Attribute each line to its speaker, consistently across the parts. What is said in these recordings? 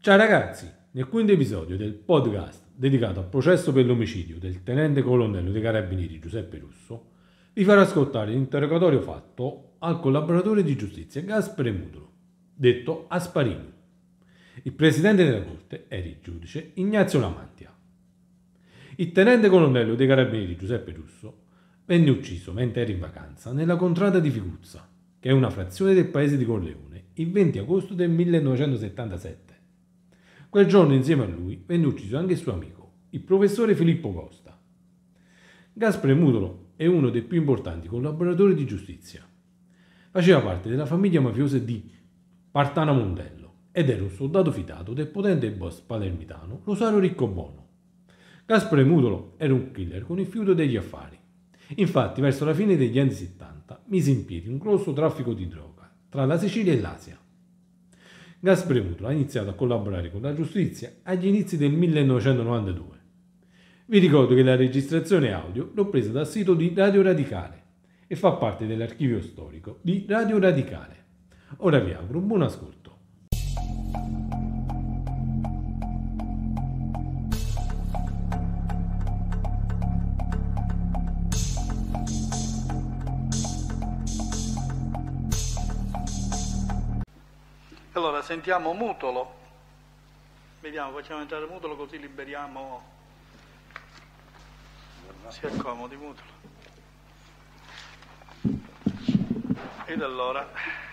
Speaker 1: Ciao ragazzi, nel quinto episodio del podcast dedicato al processo per l'omicidio del tenente colonnello dei carabinieri Giuseppe Russo, vi farò ascoltare l'interrogatorio fatto al collaboratore di giustizia Gaspare Mutolo, detto Asparini. Il presidente della corte era il giudice Ignazio Lamantia. Il tenente colonnello dei carabinieri Giuseppe Russo venne ucciso mentre era in vacanza nella contrada di Figuzza, che è una frazione del paese di Corleone, il 20 agosto del 1977. Quel giorno insieme a lui venne ucciso anche il suo amico, il professore Filippo Costa. Gaspare Mutolo è uno dei più importanti collaboratori di giustizia. Faceva parte della famiglia mafiosa di Partana Mondello ed era un soldato fidato del potente boss palermitano Rosario Riccobono. Gaspare Mutolo era un killer con il fiuto degli affari. Infatti, verso la fine degli anni 70 mise in piedi un grosso traffico di droga tra la Sicilia e l'Asia. Gaspare Mutolo ha iniziato a collaborare con la giustizia agli inizi del 1992. Vi ricordo che la registrazione audio l'ho presa dal sito di Radio Radicale e fa parte dell'archivio storico di Radio Radicale. Ora vi auguro un buon ascolto.
Speaker 2: Allora, sentiamo Mutolo. Vediamo, facciamo entrare Mutolo così liberiamo. Si accomodi Mutolo. Ed allora,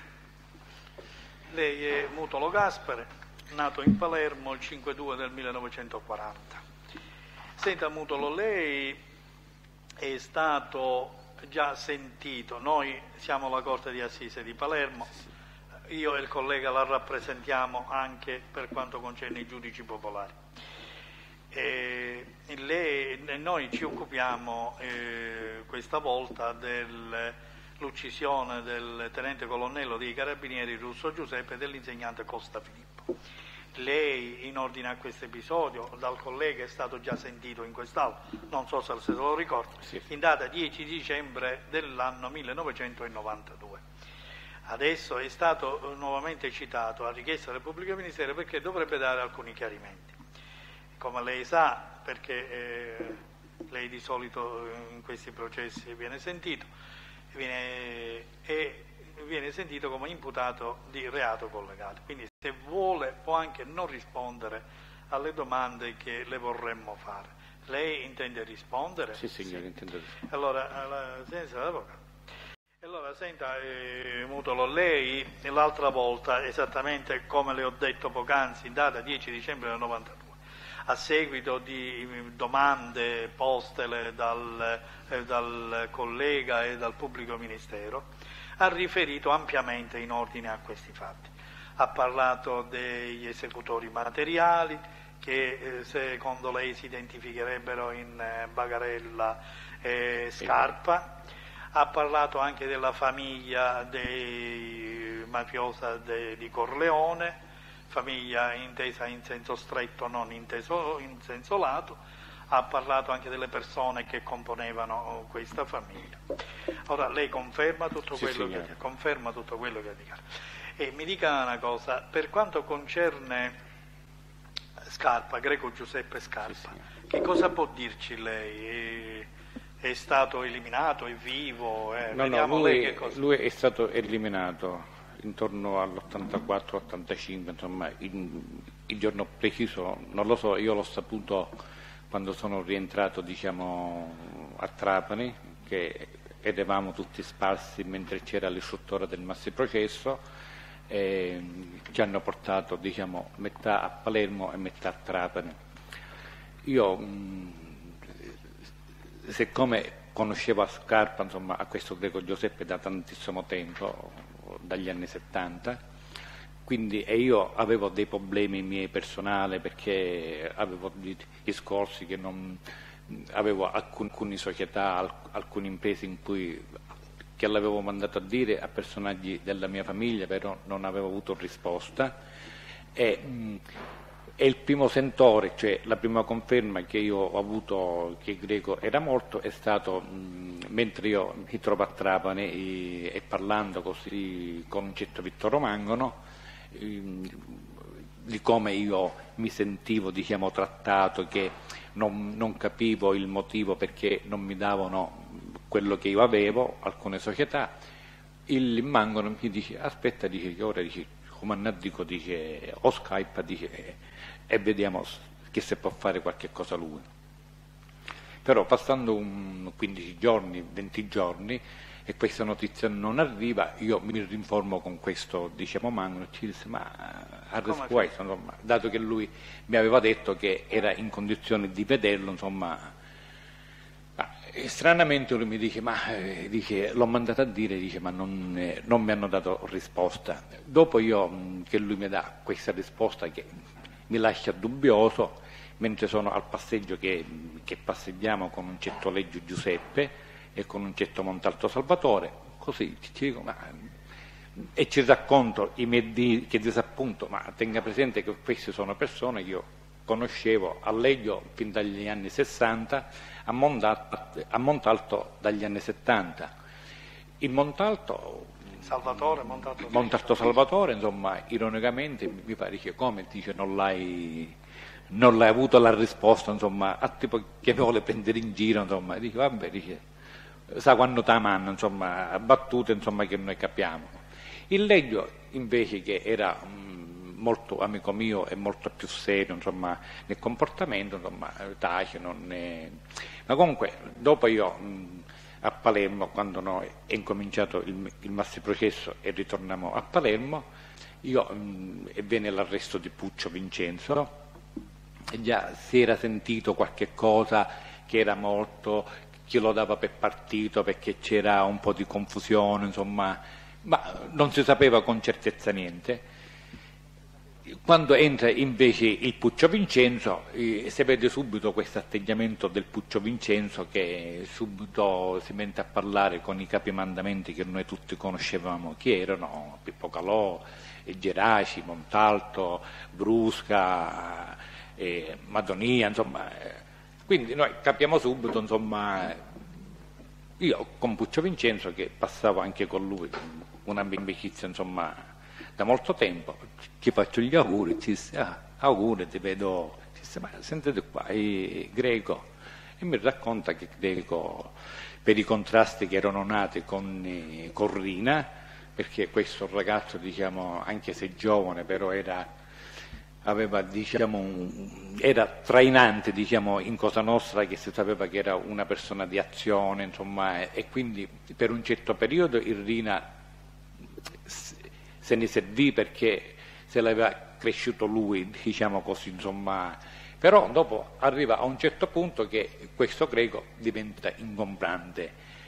Speaker 2: lei è Mutolo Gaspare, nato in Palermo il 5/2 del 1940. Senta Mutolo, lei è stato già sentito, noi siamo la Corte di Assise di Palermo, io e il collega la rappresentiamo anche per quanto concerne i giudici popolari. Noi ci occupiamo questa volta dell'uccisione del tenente colonnello dei carabinieri Russo Giuseppe e dell'insegnante Costa Filippo. Lei, in ordine a questo episodio, dal collega è stato già sentito in quest'Aula, non so se lo ricordo, sì, in data 10 dicembre dell'anno 1992. Adesso è stato nuovamente citato a richiesta del pubblico ministero perché dovrebbe dare alcuni chiarimenti. Come lei sa, perché lei di solito in questi processi viene sentito, viene sentito come imputato di reato collegato. Quindi se vuole può anche non rispondere alle domande che le vorremmo fare. Lei intende rispondere?
Speaker 3: Sì, signore, intendo rispondere.
Speaker 2: Allora, senta Mutolo, lei l'altra volta, esattamente come le ho detto poc'anzi, in data 10 dicembre del 92, a seguito di domande postele dal collega e dal pubblico ministero, ha riferito ampiamente in ordine a questi fatti. Ha parlato degli esecutori materiali che secondo lei si identificherebbero in Bagarella e Scarpa. Ha parlato anche della famiglia mafiosa di Corleone, famiglia intesa in senso stretto, non inteso in senso lato. Ha parlato anche delle persone che componevano questa famiglia. Ora lei conferma tutto quello che ha dichiarato. E mi dica una cosa, per quanto concerne Scarpa, Greco Giuseppe Scarpa, che cosa può dirci lei? È stato eliminato, è vivo?
Speaker 3: No, lui è stato eliminato intorno all'84-85, insomma, il giorno preciso non lo so, io l'ho saputo quando sono rientrato, diciamo, a Trapani, che eravamo tutti sparsi mentre c'era l'istruttore del maxiprocesso, e ci hanno portato, diciamo, metà a Palermo e metà a Trapani. Io siccome conoscevo a Scarpa, insomma, a questo Greco Giuseppe da tantissimo tempo, dagli anni 70, quindi, e io avevo dei problemi miei personali perché avevo discorsi che non avevo alcune società, alcune imprese che l'avevo mandato a dire a personaggi della mia famiglia, però non avevo avuto risposta. E il primo sentore, cioè la prima conferma che io ho avuto che Greco era morto, è stato mentre io mi trovo a Trapani e parlando così con un certo Vittorio Mangono, di come io mi sentivo, diciamo, trattato, che non capivo il motivo perché non mi davano quello che io avevo, alcune società. Il Mangano mi dice: aspetta, dice, che ora, dice, come dico, dice, o Skype, dice, e vediamo che se può fare qualche cosa lui. Però passando 15 giorni, 20 giorni, e questa notizia non arriva, io mi rinformo con questo, diciamo, Mangano, e ci disse: ma insomma, dato che lui mi aveva detto che era in condizione di vederlo, insomma. E stranamente lui mi dice: dice, l'ho mandato a dire, dice, ma non mi hanno dato risposta. Dopo che lui mi dà questa risposta che mi lascia dubbioso, mentre sono al passeggio che passeggiamo con un certo Leggio Giuseppe e con un certo Montalto Salvatore, così ci dico, e ci racconto i miei che disappunto, ma tenga presente che queste sono persone che io conoscevo a Leggio fin dagli anni 60, a Montalto dagli anni 70. In Montalto Salvatore, insomma, ironicamente mi pare che come dice non l'hai avuto la risposta, insomma, a tipo che vuole prendere in giro, insomma, dice vabbè, dice, sa quando t'amanno, insomma, battute, insomma, che noi capiamo. Il Leggio invece, che era molto amico mio e molto più serio, insomma, nel comportamento, insomma, tace, ma comunque dopo io a Palermo, quando è incominciato il maxiprocesso e ritorniamo a Palermo, e venne l'arresto di Puccio Vincenzo, e già si era sentito qualche cosa che era molto, chi lo dava per partito perché c'era un po' di confusione, insomma, ma non si sapeva con certezza niente. Quando entra invece il Puccio Vincenzo, si vede subito questo atteggiamento del Puccio Vincenzo, che subito si mette a parlare con i capimandamenti che noi tutti conoscevamo chi erano: Pippo Calò, Geraci, Montalto, Brusca, Madonia, insomma. Quindi noi capiamo subito, insomma, io con Puccio Vincenzo, che passavo anche con lui un'amicizia, insomma, da molto tempo, ti faccio gli auguri, ci disse: auguri, ti vedo, ci disse, ma sentite qua, è Greco, e mi racconta che Greco, per i contrasti che erano nati con Rina, perché questo ragazzo, diciamo, anche se giovane, però aveva, diciamo, era trainante, diciamo, in Cosa Nostra, che si sapeva che era una persona di azione, insomma, e quindi per un certo periodo il Rina se ne servì perché se l'aveva cresciuto lui, diciamo così, insomma. Però dopo arriva a un certo punto che questo Greco diventa ingombrante,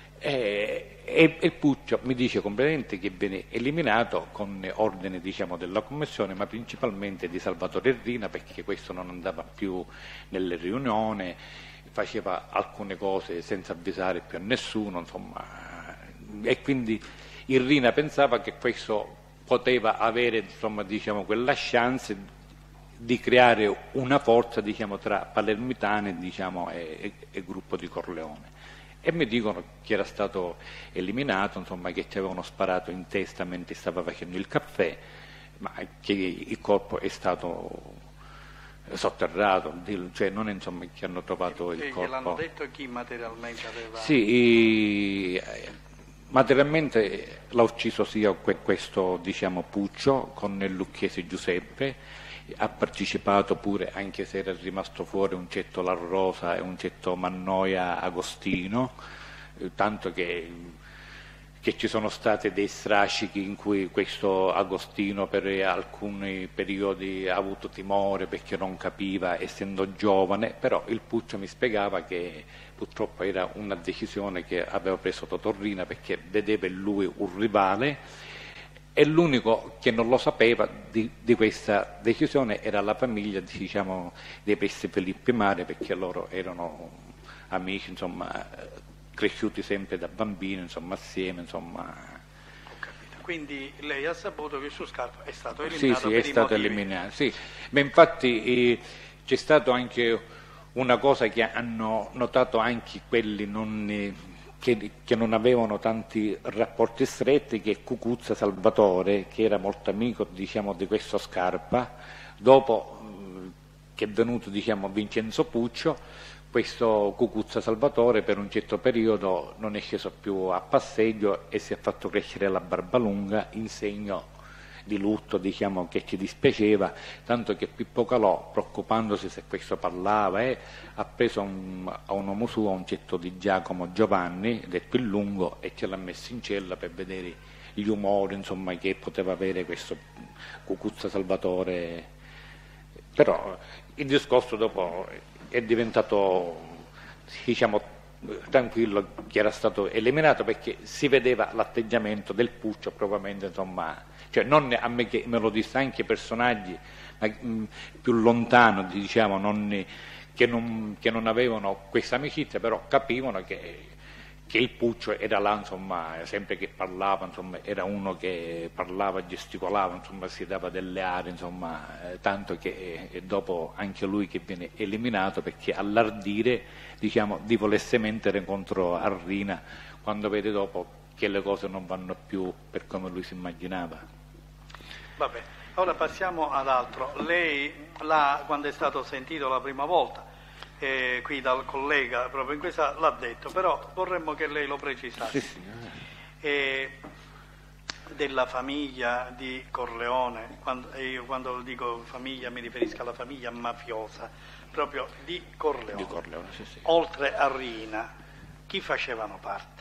Speaker 3: e il Puccio mi dice completamente che viene eliminato con ordine, diciamo, della commissione, ma principalmente di Salvatore Rina, perché questo non andava più nelle riunioni, faceva alcune cose senza avvisare più a nessuno, insomma, e quindi il Rina pensava che questo poteva avere, insomma, diciamo, quella chance di creare una forza, diciamo, tra palermitani, diciamo, e gruppo di Corleone. E mi dicono che era stato eliminato, insomma, che ci avevano sparato in testa mentre stava facendo il caffè, ma che il corpo è stato sotterrato, cioè non è, insomma, che hanno trovato il corpo.
Speaker 2: Gliel'hanno detto chi materialmente aveva...
Speaker 3: Sì, materialmente l'ha ucciso sia questo, diciamo, Puccio con il lucchese Giuseppe, ha partecipato pure, anche se era rimasto fuori, un certo La Rosa e un certo Mannoia Agostino, tanto che ci sono stati dei strascichi in cui questo Agostino per alcuni periodi ha avuto timore perché non capiva, essendo giovane, però il Puccio mi spiegava che purtroppo era una decisione che aveva preso Totorrina perché vedeva in lui un rivale, e l'unico che non lo sapeva di questa decisione era la famiglia, diciamo, dei Pessi Filippi Mare, perché loro erano amici, insomma, cresciuti sempre da bambini, insomma, assieme, insomma.
Speaker 2: Ho capito. Quindi lei ha saputo che il suo Scarpa è stato eliminato?
Speaker 3: Sì, è stato eliminato, sì. Ma infatti c'è stato anche una cosa che hanno notato anche quelli che non avevano tanti rapporti stretti, che Cucuzza Salvatore, che era molto amico, diciamo, di questo Scarpa, Dopo che è venuto diciamo, Vincenzo Puccio, questo Cucuzza Salvatore per un certo periodo non è sceso più a passeggio e si è fatto crescere la barba lunga in segno di lutto, diciamo, che ci dispiaceva, tanto che Pippo Calò, preoccupandosi se questo parlava, ha preso a un uomo suo un cetto di Giacomo Giovanni, detto il Lungo, e ce l'ha messo in cella per vedere gli umori, insomma, che poteva avere questo Cucuzza Salvatore. Però il discorso dopo è diventato, diciamo, tranquillo, che era stato eliminato, perché si vedeva l'atteggiamento del Puccio probabilmente, insomma, cioè non a me che me lo disse anche personaggi più lontano, diciamo, che non avevano questa amicizia, però capivano che il Puccio era là, insomma, sempre che parlava, insomma, era uno che parlava, gesticolava, insomma, si dava delle aree, insomma, tanto che dopo anche lui che viene eliminato perché all'ardire, diciamo, di volersi mettere contro Arrina quando vede dopo che le cose non vanno più per come lui si immaginava.
Speaker 2: Vabbè, ora passiamo ad altro. Lei, quando è stato sentito la prima volta, qui dal collega, proprio in questa l'ha detto, però vorremmo che lei lo precisasse.
Speaker 3: Sì.
Speaker 2: Della famiglia di Corleone, quando dico famiglia mi riferisco alla famiglia mafiosa, proprio di Corleone.
Speaker 3: Di Corleone, sì.
Speaker 2: Oltre a Rina, chi facevano parte?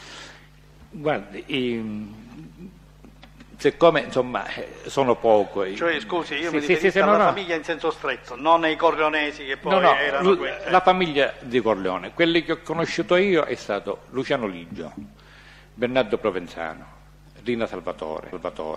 Speaker 3: Guardi, siccome insomma sono poco.
Speaker 2: Cioè, scusi, io mi riferisco alla famiglia in senso stretto, non ai corleonesi che poi erano
Speaker 3: la famiglia di Corleone. Quelli che ho conosciuto io è stato Luciano Ligio, Bernardo Provenzano, Rina Salvatore,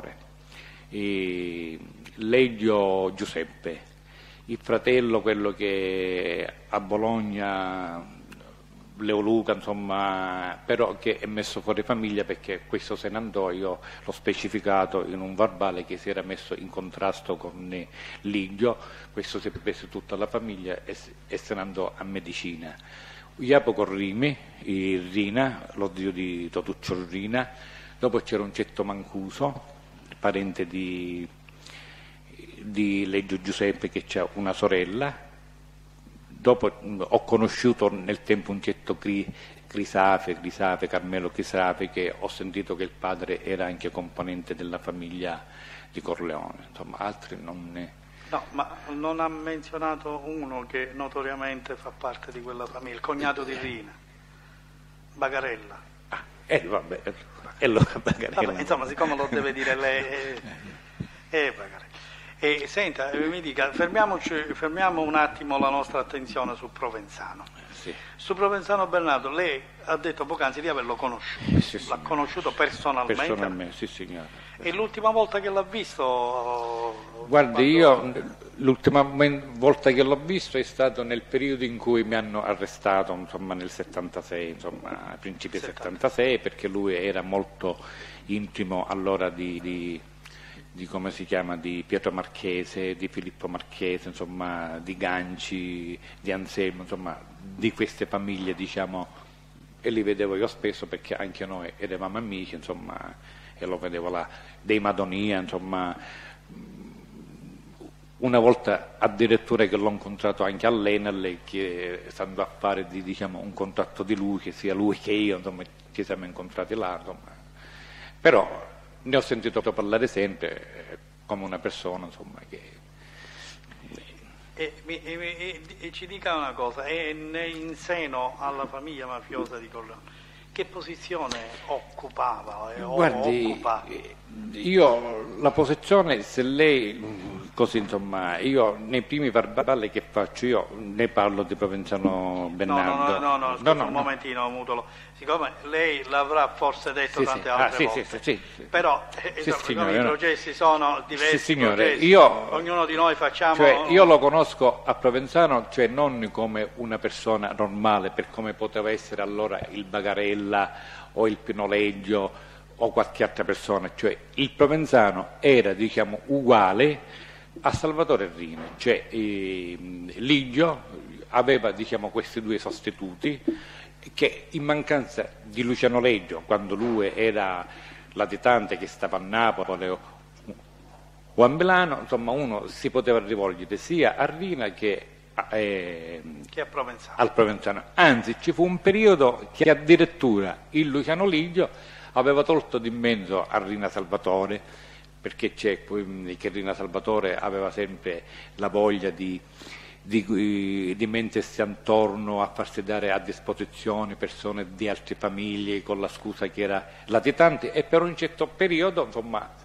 Speaker 3: Leggio Giuseppe, il fratello, quello che a Bologna, Leo Luca, insomma, però che è messo fuori famiglia perché questo se ne andò, io l'ho specificato in un verbale che si era messo in contrasto con Ligio, questo si è preso tutta la famiglia e se ne andò a medicina. Jacopo Corrimi, Rina, lo zio di Totuccio Rina, dopo c'era un Cetto Mancuso, parente di Leggio Giuseppe che c'ha una sorella. Dopo ho conosciuto nel tempo un certo Crisafe, Carmelo Crisafe, che ho sentito che il padre era anche componente della famiglia di Corleone, insomma altri non ne...
Speaker 2: No, ma non ha menzionato uno che notoriamente fa parte di quella famiglia, il cognato di Rina, Bagarella.
Speaker 3: Vabbè, allora Bagarella.
Speaker 2: Vabbè, insomma, siccome lo deve dire lei, Bagarella. Senta, mi dica, fermiamo un attimo la nostra attenzione su Provenzano.
Speaker 3: Sì.
Speaker 2: Su Provenzano Bernardo, lei ha detto poc'anzi di averlo conosciuto,
Speaker 3: sì,
Speaker 2: l'ha conosciuto personalmente?
Speaker 3: Personalmente, sì signore.
Speaker 2: E l'ultima volta che l'ha visto?
Speaker 3: Guardi, io l'ultima volta che l'ho visto è stato nel periodo in cui mi hanno arrestato, insomma nel 76, insomma a principi 76, perché lui era molto intimo allora di come si chiama, di Pietro Marchese, di Filippo Marchese, insomma, di Ganci, di Anselmo, insomma, di queste famiglie, diciamo, e li vedevo io spesso perché anche noi eravamo amici, insomma, e lo vedevo là, dei Madonia, insomma, una volta addirittura che l'ho incontrato anche all'Enel, che stando a fare diciamo, un contatto di lui, che sia lui che io, insomma, ci siamo incontrati là, insomma, però ne ho sentito parlare sempre come una persona, insomma, che...
Speaker 2: E ci dica una cosa, in seno alla famiglia mafiosa di Corleone, che posizione occupava?
Speaker 3: Guardi, io la posizione, se lei, così insomma, io nei primi verbali che faccio io ne parlo di Provenzano Bernardo.
Speaker 2: No, un momentino, Mutolo. Siccome lei l'avrà forse detto tante altre volte,
Speaker 3: sì.
Speaker 2: Però
Speaker 3: signore,
Speaker 2: i processi sono diversi,
Speaker 3: sì, signore,
Speaker 2: processi, ognuno di noi facciamo...
Speaker 3: Cioè, io lo conosco a Provenzano, cioè non come una persona normale, per come poteva essere allora il Bagarella o il Pinoleggio o qualche altra persona, cioè il Provenzano era, diciamo, uguale a Salvatore Rina, cioè Ligio aveva, diciamo, questi due sostituti che in mancanza di Luciano Leggio, quando lui era latitante che stava a Napoli o a Milano, insomma uno si poteva rivolgere sia a Rina che al Provenzano. Anzi, ci fu un periodo che addirittura il Luciano Lidio aveva tolto di mezzo a Rina Salvatore, perché che Rina Salvatore aveva sempre la voglia di mettersi attorno a farsi dare a disposizione persone di altre famiglie con la scusa che era latitante, e per un certo periodo insomma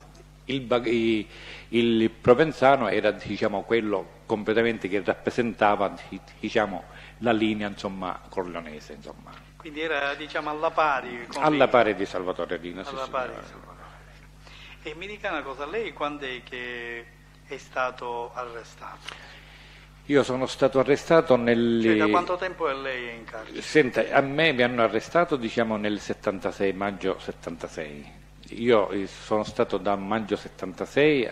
Speaker 3: il Provenzano era, diciamo, quello completamente che rappresentava, diciamo, la linea, insomma, corleonese, insomma.
Speaker 2: Quindi era, diciamo, alla pari
Speaker 3: di Salvatore Rina.
Speaker 2: Alla pari di Salvatore. E mi dica una cosa, lei quando è che è stato arrestato?
Speaker 3: Io sono stato arrestato
Speaker 2: Cioè, da quanto tempo è lei in carcere?
Speaker 3: Senta, a me mi hanno arrestato, diciamo, nel 76, maggio 76. Io sono stato da maggio 76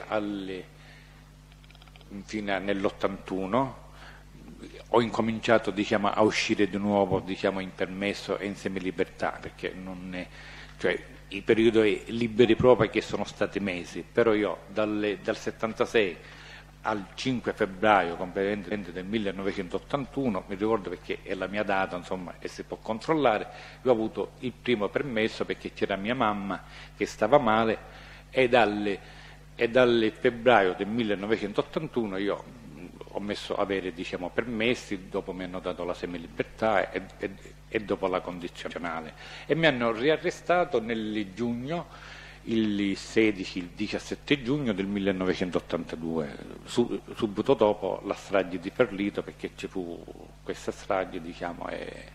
Speaker 3: fino nell'81, ho incominciato, diciamo, a uscire di nuovo, diciamo, in permesso e in semilibertà, perché cioè, i periodi liberi propri che sono stati mesi, però io dal 76 al 5 febbraio completamente del 1981, mi ricordo perché è la mia data, insomma, e si può controllare, io ho avuto il primo permesso perché c'era mia mamma che stava male, e dal febbraio del 1981 io ho messo avere, diciamo, permessi, dopo mi hanno dato la semilibertà e dopo la condizionale, e mi hanno riarrestato nel giugno, il 16, il 17 giugno del 1982, subito dopo la strage di Ferlito, perché ci fu questa strage, diciamo.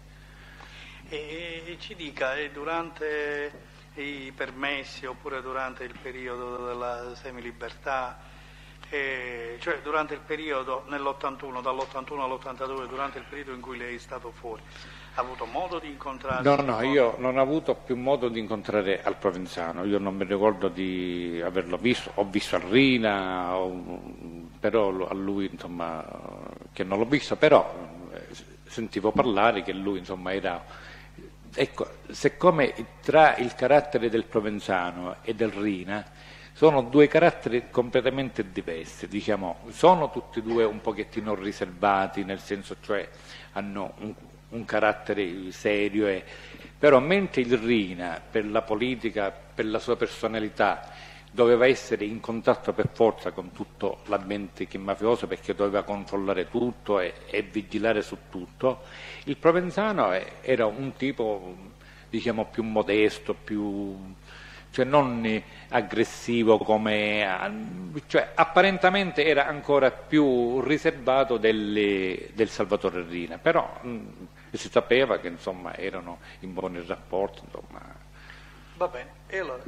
Speaker 2: E ci dica, durante i permessi oppure durante il periodo della semilibertà, cioè durante il periodo dall'81 all'82, durante il periodo in cui lei è stato fuori, ha avuto modo di incontrare?
Speaker 3: No, io non ho avuto più modo di incontrare al Provenzano, io non mi ricordo di averlo visto, ho visto a Rina, però a lui, insomma, che non l'ho visto, però sentivo parlare che lui, insomma, era... Ecco, siccome tra il carattere del Provenzano e del Rina sono due caratteri completamente diversi, diciamo, sono tutti e due un pochettino riservati, nel senso, cioè hanno un carattere serio, però mentre il Rina, per la politica, per la sua personalità, doveva essere in contatto per forza con tutto l'ambiente mafioso, perché doveva controllare tutto e vigilare su tutto, il Provenzano era un tipo, diciamo, più modesto, cioè non aggressivo cioè apparentemente era ancora più riservato del Salvatore Rina, però si sapeva che, insomma, erano in buoni rapporti, insomma.
Speaker 2: Va bene, e allora,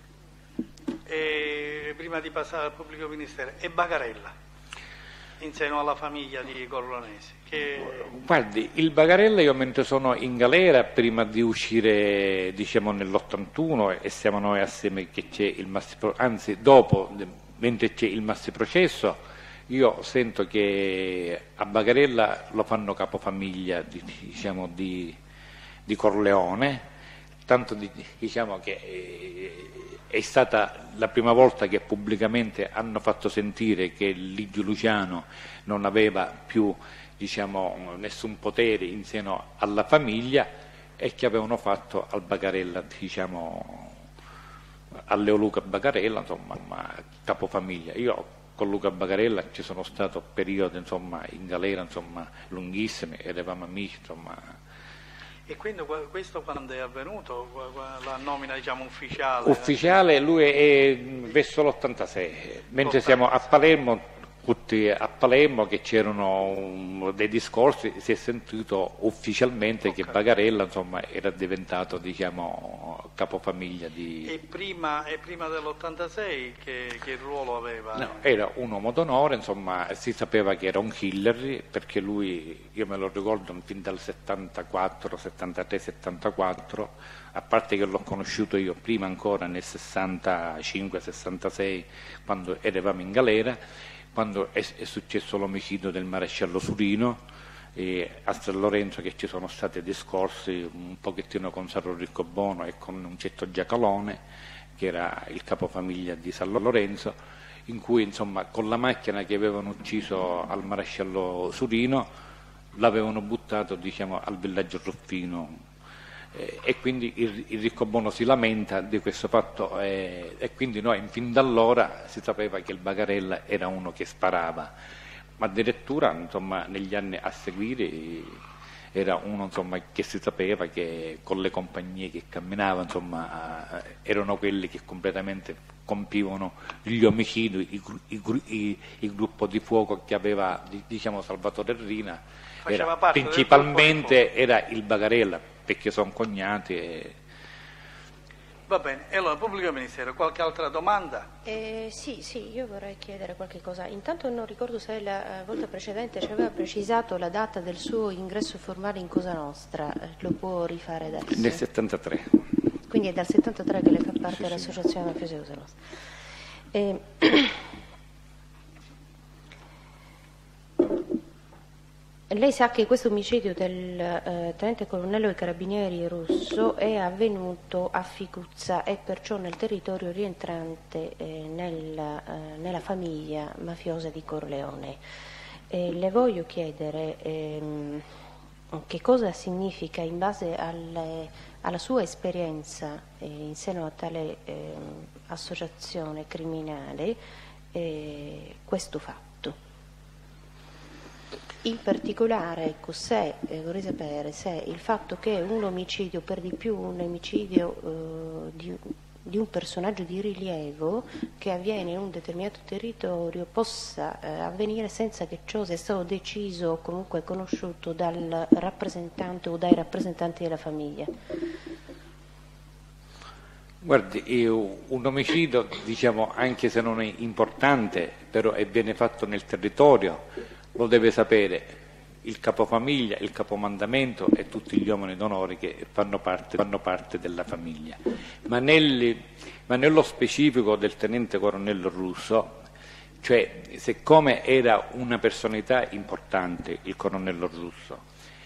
Speaker 2: prima di passare al pubblico ministero, e Bagarella in seno alla famiglia di Corleonesi?
Speaker 3: Guardi, il Bagarella, io mentre sono in galera, prima di uscire, diciamo, nell'81, e siamo noi assieme che c'è il anzi dopo, mentre c'è il massiprocesso, io sento che a Bagarella lo fanno capofamiglia, diciamo, di Corleone, tanto diciamo che è stata la prima volta che pubblicamente hanno fatto sentire che Ligio Luciano non aveva più, diciamo, nessun potere in seno alla famiglia, e che avevano fatto al Bagarella, diciamo, a Leo Luca Bagarella, insomma, capofamiglia. Io con Luca Bagarella ci sono stato periodi, insomma, in galera, insomma, lunghissimi, eravamo amici, insomma.
Speaker 2: E quindi questo quando è avvenuto, la nomina, diciamo, ufficiale?
Speaker 3: Ufficiale lui è verso l'86, mentre siamo a Palermo, tutti a Palermo, che c'erano dei discorsi, si è sentito ufficialmente che Bagarella, insomma, era diventato, diciamo, capofamiglia di...
Speaker 2: E prima dell'86 che ruolo aveva?
Speaker 3: No, era un uomo d'onore, insomma, si sapeva che era un killer, perché lui, io me lo ricordo fin dal 74, 73, 74, a parte che l'ho conosciuto io prima ancora nel 65, 66, quando eravamo in galera, quando è successo l'omicidio del maresciallo Surino a San Lorenzo, che ci sono stati discorsi un pochettino con Sarro Riccobono e con un certo Giacalone, che era il capofamiglia di San Lorenzo. in cui insomma con la macchina che avevano ucciso al maresciallo Surino l'avevano buttato, diciamo, al villaggio Ruffino, e quindi il Riccobono si lamenta di questo fatto, e quindi noi fin da allora si sapeva che il Bagarella era uno che sparava, ma addirittura insomma negli anni a seguire era uno, insomma, che si sapeva che con le compagnie che camminava, insomma, erano quelli che completamente compivano gli omicidi, il gruppo di fuoco che aveva, diciamo, Salvatore Rina, era, principalmente era il Bagarella, perché sono cognati.
Speaker 2: Va bene, e allora pubblico ministero, qualche altra domanda?
Speaker 4: Sì, io vorrei chiedere qualche cosa. Intanto non ricordo se la volta precedente ci aveva precisato la data del suo ingresso formale in Cosa Nostra, lo può rifare adesso?
Speaker 3: Nel 73.
Speaker 4: Quindi è dal 73 che lei fa parte
Speaker 3: Sì,
Speaker 4: dell'Associazione Mafiosi Cosa Nostra. Lei sa che questo omicidio del tenente colonnello dei carabinieri Russo è avvenuto a Ficuzza e perciò nel territorio rientrante nella famiglia mafiosa di Corleone. Le voglio chiedere che cosa significa, in base alla sua esperienza in seno a tale associazione criminale, questo fatto. In particolare, ecco, vorrei sapere se il fatto che un omicidio, per di più un omicidio di un personaggio di rilievo che avviene in un determinato territorio, possa avvenire senza che ciò sia stato deciso o comunque conosciuto dal rappresentante o dai rappresentanti della famiglia.
Speaker 3: Guardi, un omicidio, diciamo, anche se non è importante, però e viene fatto nel territorio, lo deve sapere il capofamiglia, il capomandamento e tutti gli uomini d'onore che fanno parte della famiglia. Ma nello specifico del tenente colonnello Russo, cioè siccome era una personalità importante il colonnello Russo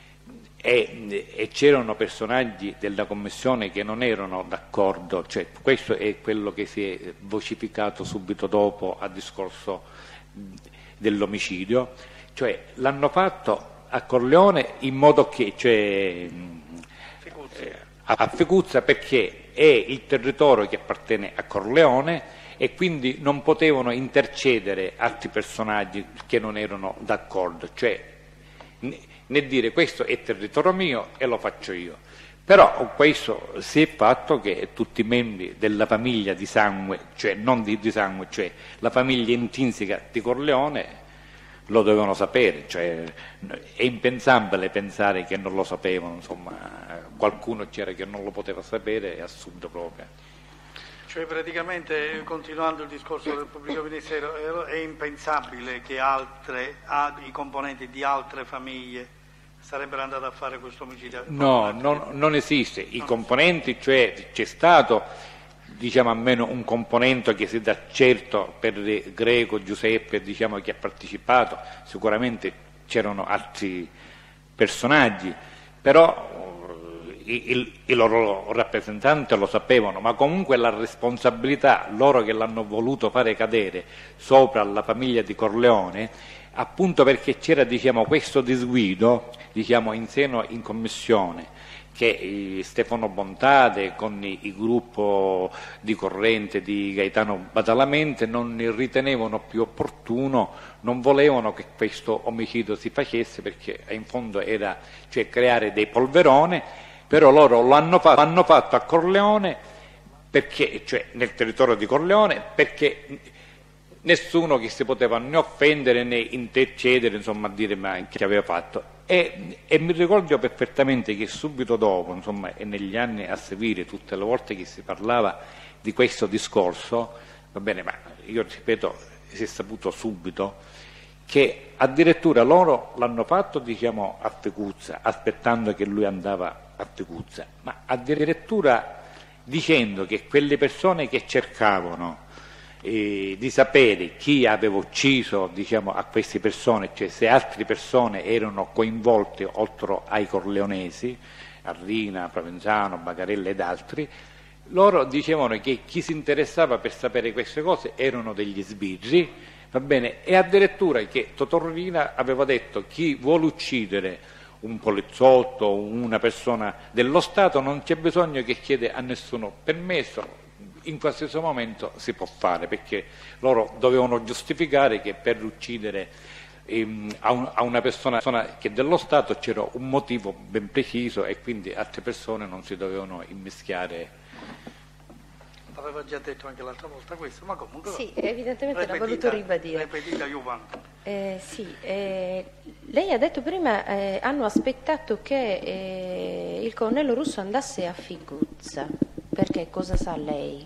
Speaker 3: e c'erano personaggi della commissione che non erano d'accordo, cioè questo è quello che si è vocifikato subito dopo a discorso dell'omicidio, cioè l'hanno fatto a Corleone in modo che, cioè, a Ficuzza, perché è il territorio che appartiene a Corleone e quindi non potevano intercedere altri personaggi che non erano d'accordo, cioè nel dire questo è territorio mio e lo faccio io. Però questo si è fatto che tutti i membri della famiglia di sangue, cioè non di sangue, cioè la famiglia intrinseca di Corleone, lo dovevano sapere, cioè è impensabile pensare che non lo sapevano, insomma, qualcuno c'era che non lo poteva sapere, è assurdo proprio.
Speaker 2: Cioè praticamente, continuando il discorso del pubblico ministero, è impensabile che i componenti di altre famiglie sarebbero andati a fare questo omicidio?
Speaker 3: No, non esiste. I componenti, cioè c'è stato, diciamo, almeno un componente che si dà certo per Greco, Giuseppe, diciamo, che ha partecipato, sicuramente c'erano altri personaggi, però i loro rappresentanti lo sapevano, ma comunque la responsabilità, loro che l'hanno voluto fare cadere sopra la famiglia di Corleone, appunto perché c'era, diciamo, questo disguido, diciamo, in seno in commissione, che Stefano Bontade con il gruppo di corrente di Gaetano Badalamente non ritenevano più opportuno, non volevano che questo omicidio si facesse, perché in fondo era, cioè, creare dei polveroni, però loro lo hanno fatto a Corleone, perché, cioè nel territorio di Corleone, perché nessuno che si poteva né offendere né intercedere, insomma, a dire ma che aveva fatto. E mi ricordo perfettamente che subito dopo, insomma, e negli anni a seguire, tutte le volte che si parlava di questo discorso, va bene, ma io ripeto, si è saputo subito che addirittura loro l'hanno fatto, diciamo, a Ficuzza, aspettando che lui andava a Ficuzza, ma addirittura dicendo che quelle persone che cercavano di sapere chi aveva ucciso, diciamo, a queste persone, cioè se altre persone erano coinvolte oltre ai corleonesi, Arrina, Provenzano, Bagarella ed altri, loro dicevano che chi si interessava per sapere queste cose erano degli sbirri, va bene, e addirittura che Totorrina aveva detto chi vuole uccidere un poliziotto, una persona dello Stato, non c'è bisogno che chiede a nessuno permesso, in qualsiasi momento si può fare, perché loro dovevano giustificare che per uccidere a una persona che dello Stato c'era un motivo ben preciso e quindi altre persone non si dovevano immischiare.
Speaker 2: L'aveva già detto anche l'altra volta questo, ma comunque...
Speaker 4: Sì, evidentemente l'ha voluto ribadire.
Speaker 2: Ripetita Juventus.
Speaker 4: Lei ha detto prima hanno aspettato che il colonnello Russo andasse a Figuzza, perché cosa sa lei?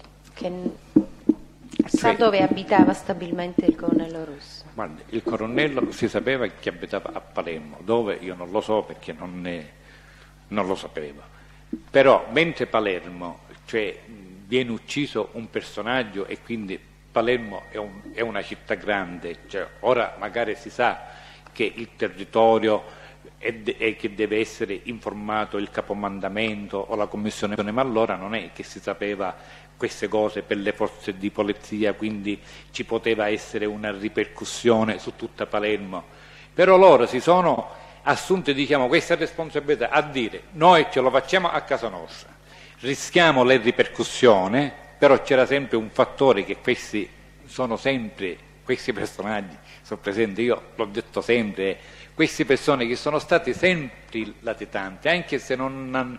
Speaker 4: Sa dove abitava stabilmente il colonnello Russo?
Speaker 3: Guarda, il colonnello si sapeva che abitava a Palermo, dove io non lo so perché non lo sapevo. Però mentre Palermo, cioè viene ucciso un personaggio e quindi Palermo è una città grande, cioè, ora magari si sa che il territorio è che deve essere informato il capomandamento o la commissione, ma allora non è che si sapeva queste cose per le forze di polizia, quindi ci poteva essere una ripercussione su tutta Palermo. Però loro si sono assunti, diciamo, questa responsabilità a dire noi ce lo facciamo a casa nostra, rischiamo le ripercussioni, però c'era sempre un fattore che questi personaggi sono presenti, io l'ho detto sempre, queste persone che sono stati sempre latitanti, anche se non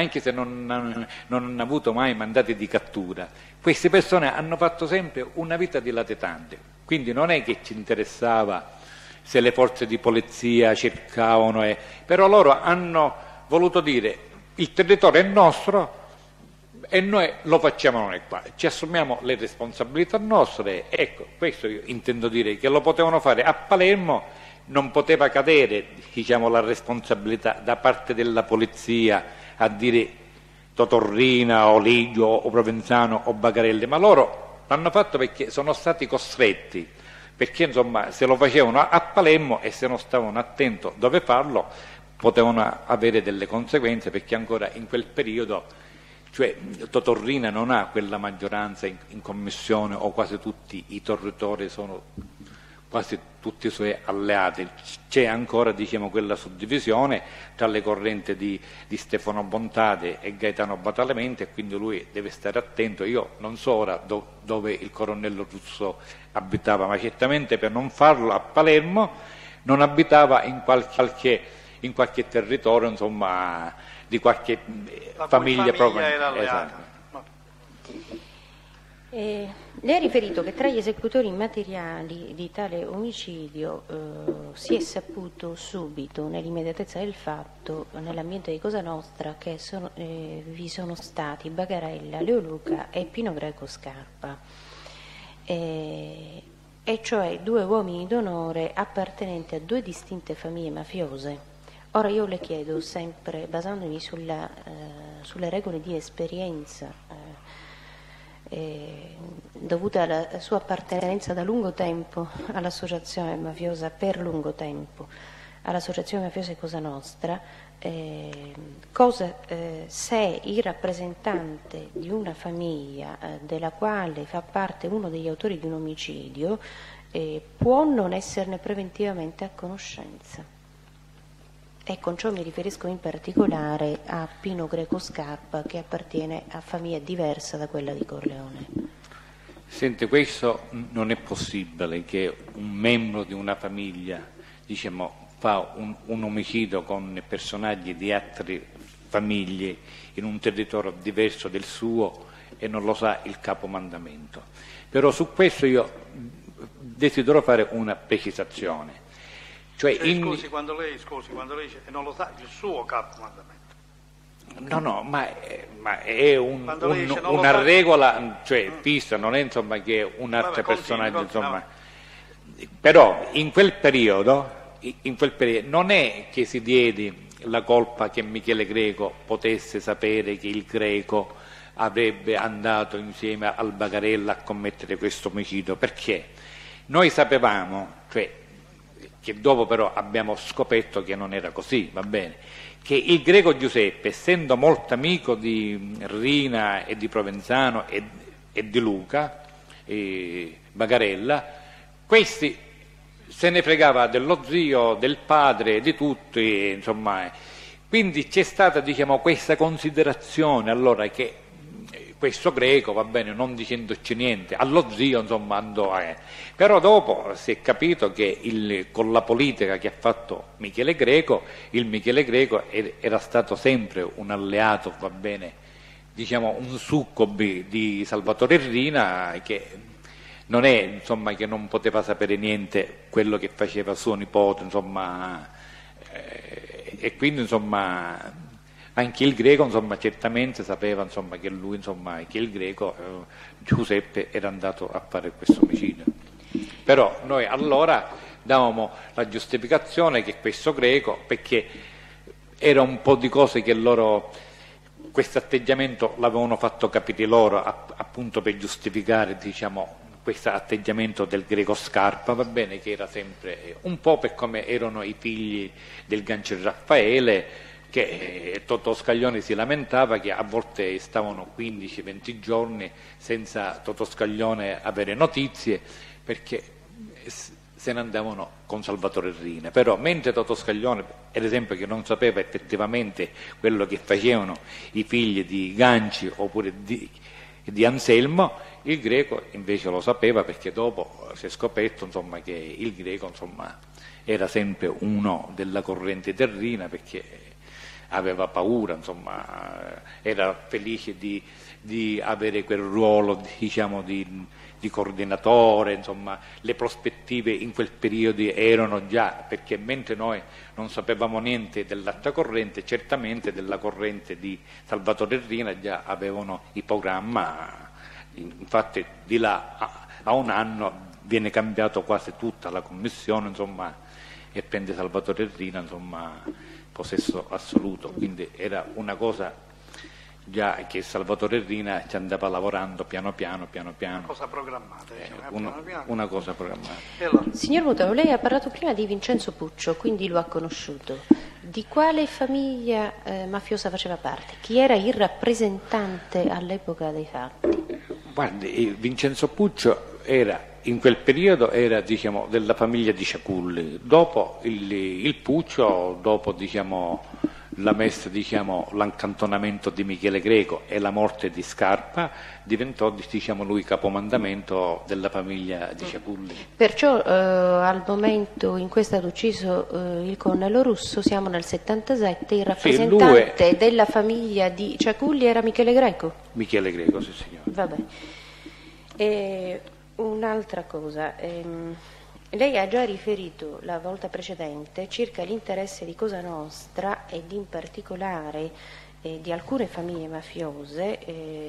Speaker 3: hanno avuto mai mandati di cattura, queste persone hanno fatto sempre una vita di latitante, quindi non è che ci interessava se le forze di polizia cercavano, però loro hanno voluto dire il territorio è nostro e noi lo facciamo noi qua, ci assumiamo le responsabilità nostre, ecco, questo io intendo dire, che lo potevano fare a Palermo, non poteva cadere, diciamo, la responsabilità da parte della polizia a dire Totorrina o Ligio o Provenzano o Bagarelli, ma loro l'hanno fatto perché sono stati costretti, perché insomma se lo facevano a Palermo e se non stavano attenti dove farlo potevano avere delle conseguenze, perché ancora in quel periodo, cioè Totorrina non ha quella maggioranza in commissione, o quasi tutti i territori sono quasi tutti i suoi alleati, c'è ancora, diciamo, quella suddivisione tra le correnti di Stefano Bontate e Gaetano Badalamenti, e quindi lui deve stare attento. Io non so ora dove il colonnello Russo abitava, ma certamente per non farlo a Palermo non abitava in qualche territorio, insomma, di qualche famiglia proprio.
Speaker 2: Era alleata.
Speaker 4: Lei ha riferito che tra gli esecutori materiali di tale omicidio si è saputo subito, nell'immediatezza del fatto, nell'ambiente di Cosa Nostra, che vi sono stati Bagarella, Leoluca e Pino Greco Scarpa, e cioè due uomini d'onore appartenenti a due distinte famiglie mafiose. Ora io le chiedo, sempre basandomi sulle regole di esperienza dovuta alla sua appartenenza da lungo tempo all'associazione mafiosa, per lungo tempo all'associazione mafiosa Cosa Nostra, se il rappresentante di una famiglia della quale fa parte uno degli autori di un omicidio può non esserne preventivamente a conoscenza. E con ciò mi riferisco in particolare a Pino Greco Scarpa, che appartiene a famiglia diversa da quella di Corleone.
Speaker 3: Sente, questo non è possibile che un membro di una famiglia, diciamo, fa un omicidio con personaggi di altre famiglie in un territorio diverso del suo e non lo sa il capomandamento. Però su questo io desidero fare una precisazione. Cioè
Speaker 2: quando lei dice non lo sa il suo capomandamento.
Speaker 3: No, ma è una regola, cioè fissa, non è insomma che un altro personaggio, insomma. Però in quel periodo non è che si diede la colpa che Michele Greco potesse sapere che il Greco avrebbe andato insieme al Bagarella a commettere questo omicidio, perché noi sapevamo, cioè, che dopo però abbiamo scoperto che non era così, va bene, che il Greco Giuseppe, essendo molto amico di Rina e di Provenzano e di Luca e Bagarella, questi se ne fregava dello zio, del padre, di tutti, insomma. Quindi c'è stata, diciamo, questa considerazione allora che questo Greco, va bene, non dicendoci niente, allo zio insomma andò però dopo si è capito che con la politica che ha fatto Michele Greco, il Michele Greco era stato sempre un alleato, va bene, diciamo un succobi di Salvatore Rina, che non è, insomma, che non poteva sapere niente quello che faceva suo nipote, insomma, e quindi insomma anche il Greco, insomma, certamente sapeva, insomma, che lui, insomma, che il Greco, Giuseppe, era andato a fare questo omicidio. Però noi allora davamo la giustificazione che questo Greco, perché era un po' di cose che loro, questo atteggiamento l'avevano fatto capire loro, appunto per giustificare, diciamo, questo atteggiamento del Greco Scarpa, va bene, che era sempre un po' per come erano i figli del Gancio Raffaele, che Totò Scaglione si lamentava che a volte stavano 15-20 giorni senza Totò Scaglione avere notizie, perché se ne andavano con Salvatore Rina. Però mentre Totò Scaglione, ad esempio, che non sapeva effettivamente quello che facevano i figli di Ganci oppure di Anselmo, il Greco invece lo sapeva, perché dopo si è scoperto, insomma, che il Greco, insomma, era sempre uno della corrente terrina, perché aveva paura, insomma, era felice di avere quel ruolo, diciamo, di coordinatore, insomma, le prospettive in quel periodo erano già, perché mentre noi non sapevamo niente dell'altra corrente, certamente della corrente di Salvatore Rina già avevano il programma, infatti di là a un anno viene cambiato quasi tutta la commissione, insomma, e prende Salvatore Rina, insomma, possesso assoluto, quindi era una cosa già che Salvatore Rina ci andava lavorando piano piano.
Speaker 2: Una cosa programmata,
Speaker 3: una cosa programmata.
Speaker 2: Allora.
Speaker 4: Signor Mutolo, lei ha parlato prima di Vincenzo Puccio, quindi lo ha conosciuto. Di quale famiglia mafiosa faceva parte? Chi era il rappresentante all'epoca dei fatti?
Speaker 3: Guardi, Vincenzo Puccio in quel periodo era, diciamo, della famiglia di Ciaculli. Dopo il Puccio, dopo, diciamo, diciamo, l'accantonamento di Michele Greco e la morte di Scarpa, diventò, diciamo, lui capomandamento della famiglia di Ciaculli.
Speaker 4: Perciò al momento in cui è stato ucciso il colonnello Russo, siamo nel 77, il rappresentante della famiglia di Ciaculli era Michele Greco?
Speaker 3: Michele Greco, sì signore.
Speaker 4: Vabbè. Un'altra cosa, lei ha già riferito la volta precedente circa l'interesse di Cosa Nostra ed in particolare di alcune famiglie mafiose,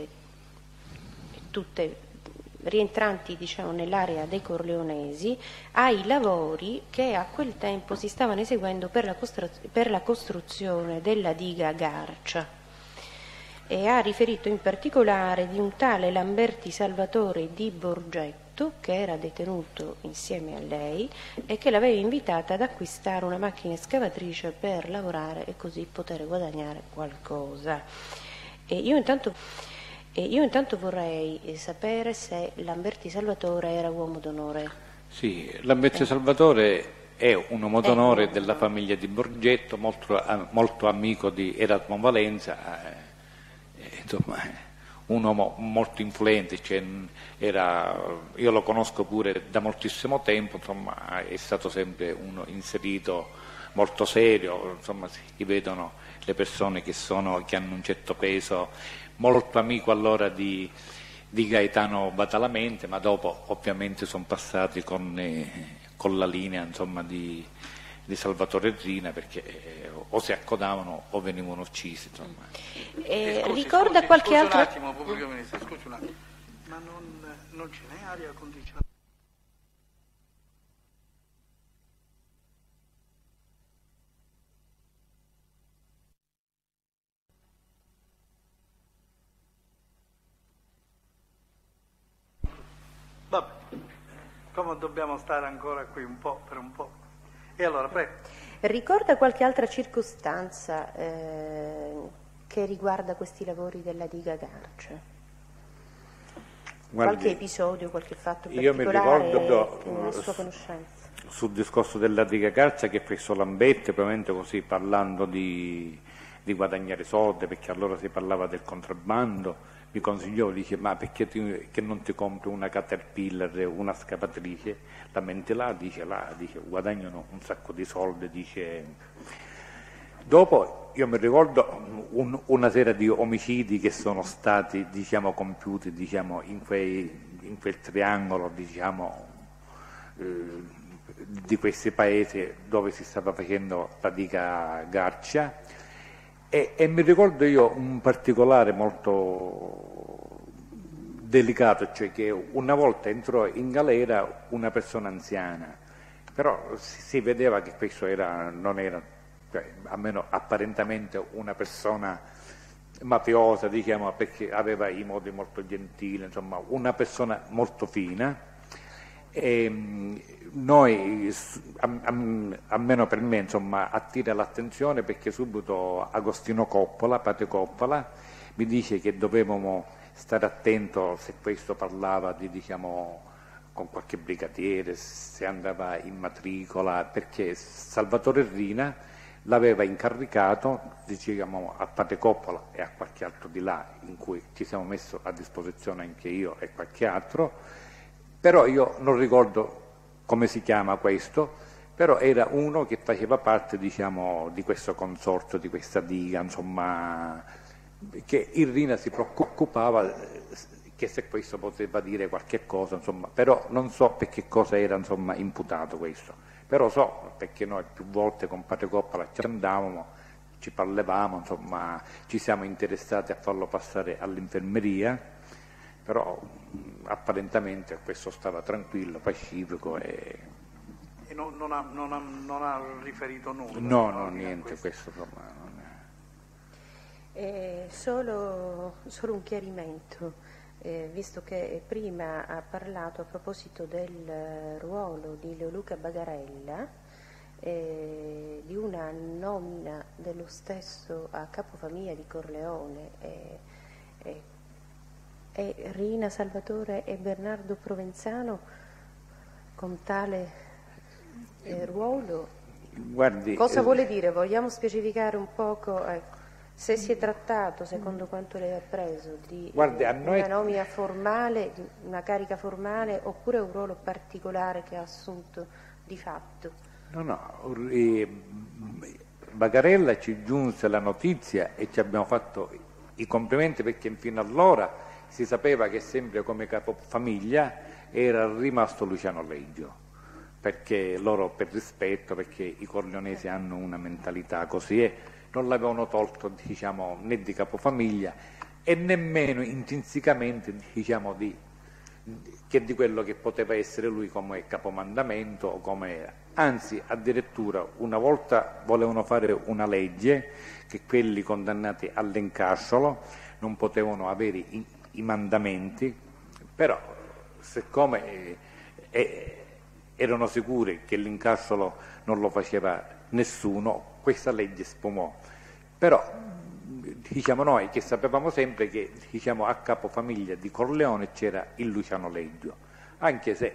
Speaker 4: tutte rientranti, diciamo, nell'area dei Corleonesi, ai lavori che a quel tempo si stavano eseguendo per la costruzione della diga Garcia. E ha riferito in particolare di un tale Lamberti Salvatore di Borgetto, che era detenuto insieme a lei e che l'aveva invitata ad acquistare una macchina escavatrice per lavorare e così poter guadagnare qualcosa. E io intanto vorrei sapere se Lamberti Salvatore era uomo d'onore.
Speaker 3: Sì, Lamberti Salvatore è un uomo d'onore della famiglia di Borgetto, molto amico di Erasmo Valenza, insomma, un uomo molto influente, cioè io lo conosco pure da moltissimo tempo, insomma, è stato sempre uno inserito molto serio, insomma, si vedono le persone che hanno un certo peso, molto amico allora di Gaetano Badalamenti, ma dopo ovviamente sono passati con la linea, insomma, di Salvatore Rina, perché o si accodavano o venivano uccisi, insomma.
Speaker 4: Ricorda qualche altro...
Speaker 2: Scusi un attimo, pubblico ministro, scusi un attimo, ma non ce n'è aria condizionata? Vabbè, come dobbiamo stare ancora qui per un po', E allora, prego.
Speaker 4: Ricorda qualche altra circostanza che riguarda questi lavori della diga Garcia?
Speaker 3: Guardi,
Speaker 4: qualche episodio, qualche fatto
Speaker 3: io mi
Speaker 4: particolare
Speaker 3: ricordo
Speaker 4: nella sua conoscenza?
Speaker 3: sul discorso della diga Garcia che fece Lamberti, probabilmente così parlando di guadagnare soldi, perché allora si parlava del contrabbando, mi consigliò, dice ma perché che non ti compri una Caterpillar, una scavatrice, la mente dice guadagnano un sacco di soldi, dice. Dopo io mi ricordo una serie di omicidi che sono stati compiuti in quel triangolo di questi paesi dove si stava facendo la diga Garcia e mi ricordo io un particolare molto delicato, cioè che una volta entrò in galera una persona anziana, però si vedeva che questo non era, almeno apparentemente, una persona mafiosa, perché aveva i modi molto gentili, insomma, una persona molto fina. E noi, almeno per me, insomma, attira l'attenzione perché subito Agostino Coppola, Pate Coppola, mi dice che dovevamo stare attento se questo parlava con qualche brigadiere, se andava in matricola, perché Salvatore Rina l'aveva incaricato, a Pate Coppola e a qualche altro di là, in cui ci siamo messi a disposizione anche io e qualche altro. Però io non ricordo come si chiama questo, però era uno che faceva parte, di questo consortio, di questa diga, insomma, che il Rina si preoccupava che se questo poteva dire qualche cosa, insomma, però non so per che cosa era, insomma, imputato questo. Però so, perché noi più volte con Pate Coppola ci andavamo, ci parlavamo, insomma, ci siamo interessati a farlo passare all'infermeria, però apparentemente questo stava tranquillo, pacifico e
Speaker 2: non ha riferito nulla?
Speaker 3: No, niente, questo insomma non
Speaker 4: è. Solo un chiarimento, visto che prima ha parlato a proposito del ruolo di Leoluca Bagarella, di una nomina dello stesso a capofamiglia di Corleone e Rina Salvatore e Bernardo Provenzano con tale ruolo.
Speaker 3: Guardi,
Speaker 4: cosa vuole dire? Vogliamo specificare un poco, se si è trattato, secondo quanto lei ha preso, di una nomina formale, di una carica formale, oppure un ruolo particolare che ha assunto di fatto?
Speaker 3: No, Bagarella ci giunse la notizia e ci abbiamo fatto i complimenti, perché fino allora si sapeva che sempre come capofamiglia era rimasto Luciano Leggio, perché loro, per rispetto, perché i corleonesi hanno una mentalità così, non l'avevano tolto né di capofamiglia e nemmeno intrinsecamente che di quello che poteva essere lui come capomandamento, anzi addirittura una volta volevano fare una legge che quelli condannati all'incarcero non potevano avere i mandamenti, però siccome erano sicuri che l'incarcero non lo faceva nessuno, questa legge sfumò. Però noi che sapevamo sempre che a capofamiglia di Corleone c'era il Luciano Leggio, anche se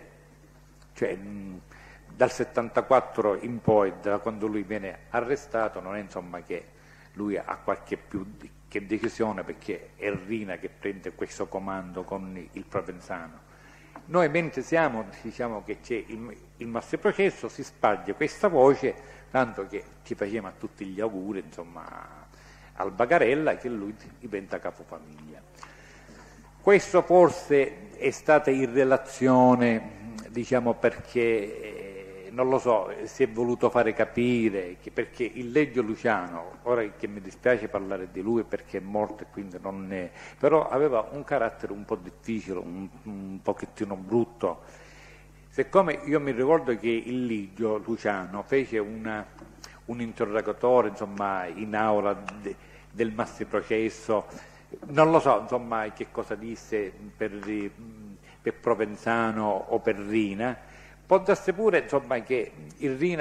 Speaker 3: dal 74 in poi, da quando lui viene arrestato, non è insomma che lui ha qualche più che decisione, perché è Rina che prende questo comando con il Provenzano. Noi mentre siamo, che c'è il maxiprocesso, si sparge questa voce, tanto che ci facciamo a tutti gli auguri, insomma, al Bagarella, che lui diventa capofamiglia. Questo forse è stato in relazione, perché non lo so, si è voluto fare capire che perché il Leggio Luciano, ora che mi dispiace parlare di lui perché è morto e quindi non è, però aveva un carattere un po' difficile, un pochettino brutto. Siccome io mi ricordo che il Leggio Luciano fece un interrogatorio, insomma, in aula del maxiprocesso, non lo so, insomma, che cosa disse per Provenzano o per Rina. Può darsi pure, insomma, che il Rina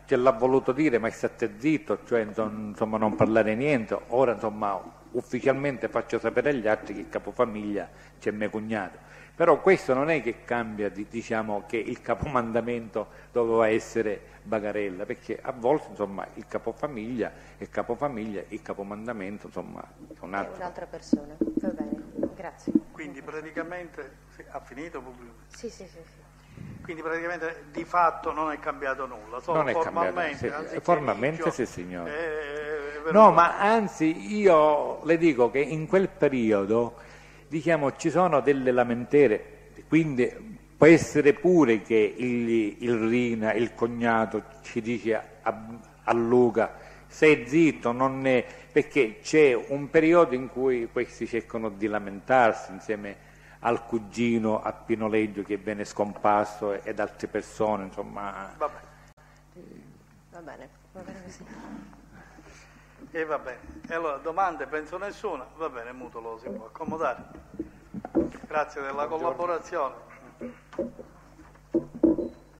Speaker 3: ce l'ha voluto dire, ma state zitto, cioè insomma non parlare niente. Ora insomma ufficialmente faccio sapere agli altri che il capofamiglia c'è mio cognato. Però questo non è che cambia, diciamo, che il capomandamento doveva essere Bagarella, perché a volte insomma il capofamiglia, il capomandamento insomma è un altro.
Speaker 4: È un'altra persona. Va bene, grazie.
Speaker 2: Quindi praticamente ha finito pubblico?
Speaker 4: Sì.
Speaker 2: Quindi praticamente di fatto non è cambiato nulla, solo
Speaker 3: Non è
Speaker 2: formalmente,
Speaker 3: cambiato, formalmente sì signore.
Speaker 2: No,
Speaker 3: ma anzi io le dico che in quel periodo, diciamo, ci sono delle lamentele, quindi può essere pure che il Rina, il cognato, ci dice a Luca, stai zitto, non è, perché c'è un periodo in cui questi cercano di lamentarsi insieme al cugino a Pinoleggio che viene scomparso ed altre persone, insomma.
Speaker 2: Va
Speaker 4: bene così.
Speaker 2: E va bene. E allora domande penso nessuna, va bene, muto lo si può accomodare. Grazie della collaborazione.